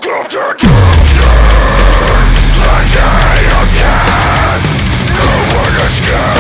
After Doomsday, the day of death, no one escapes.